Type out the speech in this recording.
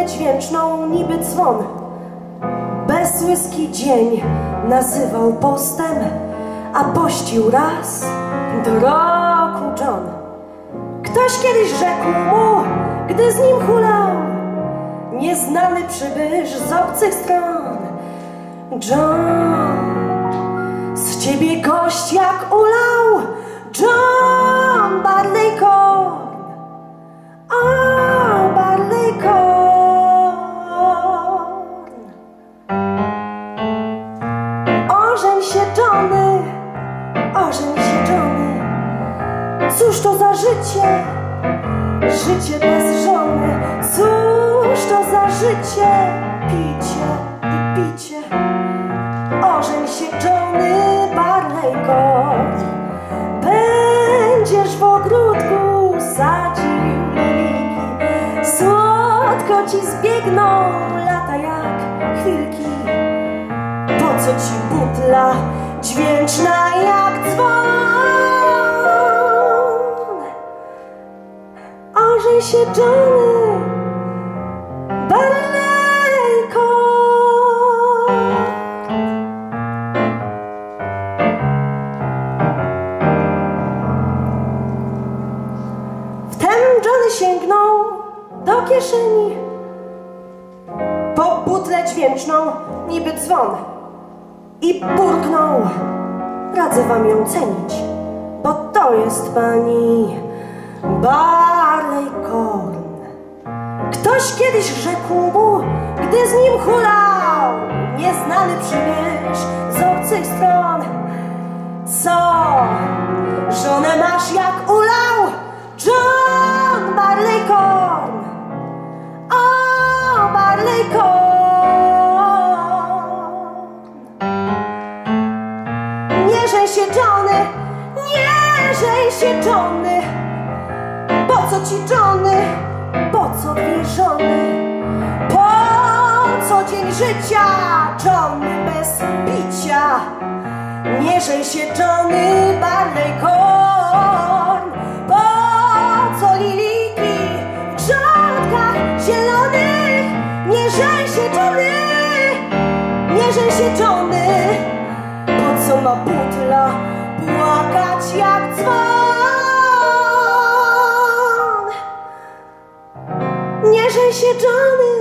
butlę dźwięczną niby dzwon. Bezłyski dzień nazywał postem, a pościł raz do roku John. Ktoś kiedyś rzekł mu, gdy z nim hulał nieznany przybysz z obcych stron: John, z ciebie gość jak ulał John Barleycorn. O, Barleycorn. Ożeń się, Johnny, ożeń się, Johnny. Cóż to za życie, życie bez żony. Cóż to za życie, picie i picie. Ożeń się, Johnny Barleycorn. Będziesz w ogródku sadził liliki, słodko ci zbiegną lata jak chwilki. Po co ci butla dźwięczna jak dzwon? Ożeń się, Johnny Barleycorn. Wtem Johnny sięgnął do kieszeni po butlę dźwięczną niby dzwon i burknął: radzę wam ją cenić, bo to jest pani Barleycorn. Ktoś kiedyś rzekł mu, gdy z nim hulał nieznany przybysz z obcych stron: co, żonę masz jak ulał John Barleycorn? O, Barleycorn. Nie żeń się, Johnny, nie żeń się, Johnny. Po co ci, Johnny, po co dwie żony? Po co dzień życia, Johnny, bez picia? Nie żeń się, Johnny Barleycorn. Po co liliki w grządkach zielonych? Nie żeń się, Johnny, nie żeń się, Johnny. Po co ma butla płakać jak dzwon? Nie żeń się, Johnny.